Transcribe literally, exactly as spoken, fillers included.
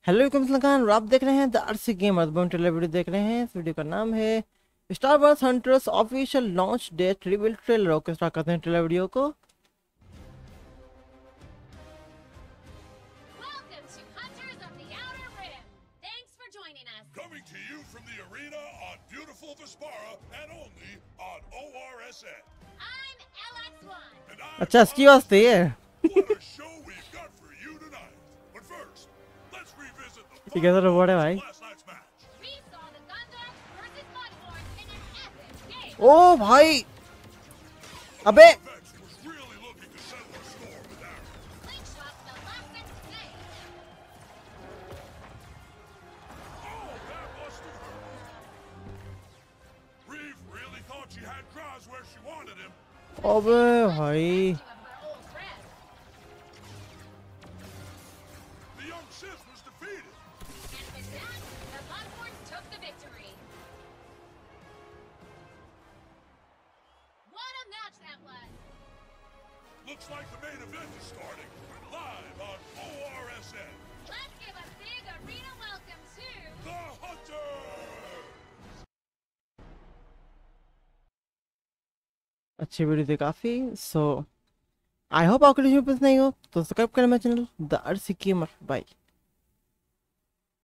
Hello Khan, आप देख रहे हैं द अर्सी गेमर वीडियो देख रहे हैं। इस वीडियो का नाम है Star Wars Hunters official launch date reveal trailer. Okay, start करते हैं ट्रेलर वीडियो को। Coming to you from the arena on beautiful Vespara and only on O R S N. I'm L X one. And I'm अच्छा, इसकी वास्ते है। What a show we've got for you tonight. But first, let's revisit the ये कैसा robot है भाई? last night's match. We saw the Gundam versus Mudhorn in an epic game. ओ भाई, अबे Vex was really looking to settle the score with Aaron. Slingshot's the last thing to say. Oh, that busted her. Reeve really thought she had Kraz where she wanted him. अबे भाई, Two of our old friends. The young Sith was defeated. And with that, the Mudhorns took the victory. What a match that was! Looks like the main event is starting live on O R S N. Let's give a big arena welcome to The Hunters. अच्छी video थी काफी। सो I hope आपको video पसंद आई हो तो subscribe करें मेरा channel the RC gamer. Bye.